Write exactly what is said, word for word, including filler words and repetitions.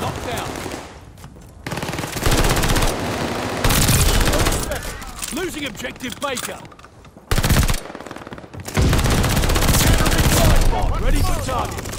Locked down. Losing objective Baker. Counter-reply pod ready for target.